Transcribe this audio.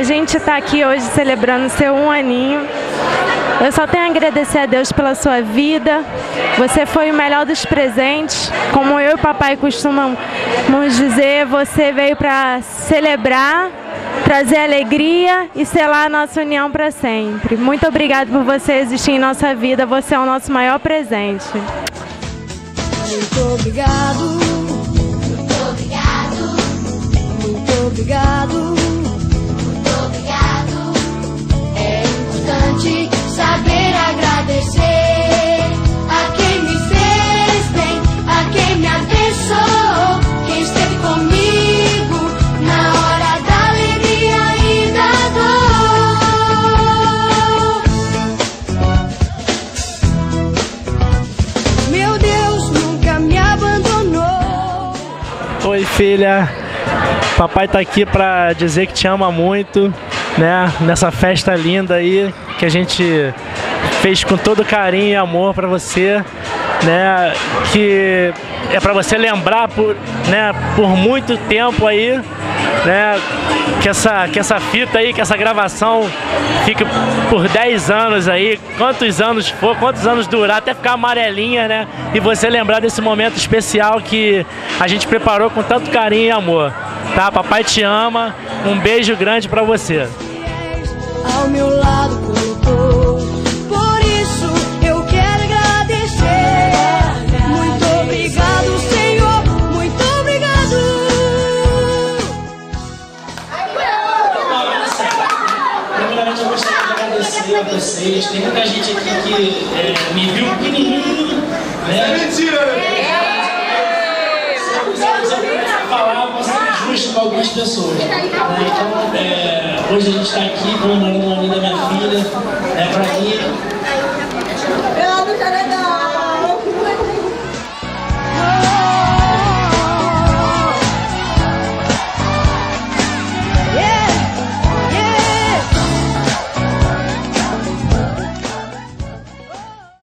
A gente está aqui hoje celebrando seu 1 aninho. Eu só tenho a agradecer a Deus pela sua vida. Você foi o melhor dos presentes. Como eu e o papai costumamos dizer, você veio para celebrar, trazer alegria e selar a nossa união para sempre. Muito obrigado por você existir em nossa vida. Você é o nosso maior presente. Muito obrigado. Muito obrigado. Muito obrigado. Muito obrigado. É importante saber agradecer a quem me fez bem, a quem me abençoou, quem esteve comigo na hora da alegria e da dor. Meu Deus nunca me abandonou. Oi, filha. Papai tá aqui pra dizer que te ama muito, né? Nessa festa linda aí que a gente fez com todo carinho e amor pra você, né? Que é pra você lembrar por muito tempo aí, né? Que essa fita aí, que essa gravação fique por 10 anos aí, quantos anos for, quantos anos durar, até ficar amarelinha, né? E você lembrar desse momento especial que a gente preparou com tanto carinho e amor, tá? Papai te ama, um beijo grande pra você. Ao meu lado colocou, por isso eu quero agradecer. Muito obrigado, Senhor, muito obrigado. Primeiramente eu gostaria de agradecer a vocês. Tem muita gente aqui que me viu pequenininho, né? É mentira, né? Se falar, você é justo com algumas pessoas, né? Então, hoje a gente está aqui comemorando o ano da minha filha. Para mim